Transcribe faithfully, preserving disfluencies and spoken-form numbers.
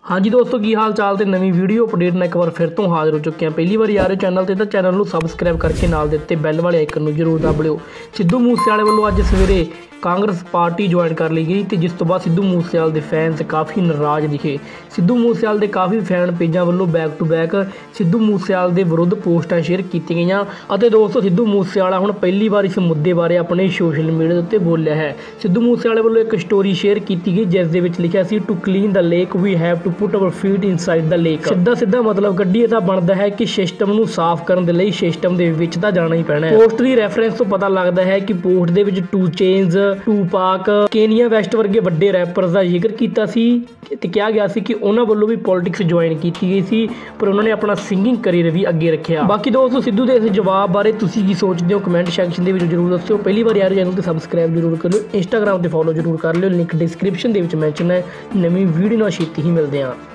हाँ जी दोस्तों, की हाल चाल ते नवी वीडियो अपडेट में एक बार फिर तो हाजिर हो चुके हैं। पहली बार आ रहे चैनल ते तो चैनल को सबसक्राइब करके नाल दिते बैल वाले आइकन को जरूर दब लियो। सिद्धू मूसेवाले वालों अज सवेरे कांग्रेस पार्टी ज्वाइन कर ली गई तो जिस तो बाद सिद्धू मूसेवाले के फैनस काफ़ी नाराज़ दिखे। सिद्धू मूसेवाले के काफ़ी फैन पेजा वालों बैक टू बैक सिद्धू मूसेवाले के विरुद्ध पोस्टां शेयर की गई। और दोस्तों सिद्धू मूसेवाला हुण पहली बार इस मुद्दे बारे अपने सोशल मीडिया उत्ते बोलिया है। सिद्धू मूसेवाले वालों एक स्टोरी शेयर की गई जिस दे विच लिखिया सी, to clean the lake we have to put our feet inside the lake. सीधा सीधा मतलब कड्ढीए तां बनदा है कि सिस्टम नूं साफ करन दे लई सिस्टम दे विच तां जाना ही पैना है। पोस्ट दी रैफरेंस तो पता लगता है कि पोस्ट दे विच two Chainz, Tupac, Kanye West वर्गे वड्डे रैपर्स का जिक्र किया सी ते कहा गया सी कि उन्हां वल्लों भी पॉलिटिक्स ज्वाइन की गई सी, पर उन्होंने अपना सिंगिंग करियर भी अगे रखा। बाकी दोस्तों सिद्धू के इस जवाब बारे तुसीं की सोचते हो कमेंट सैक्शन के जरूर दस्सिओ। पहली बार यार चैनल को सबसक्राइब जरूर कर लो, इंस्टाग्राम पर फॉलो जरूर कर लो, लिंक डिस्क्रिप्शन के मैंशन है। नवीं वीडियो नाल छेती ही मिलते हैं।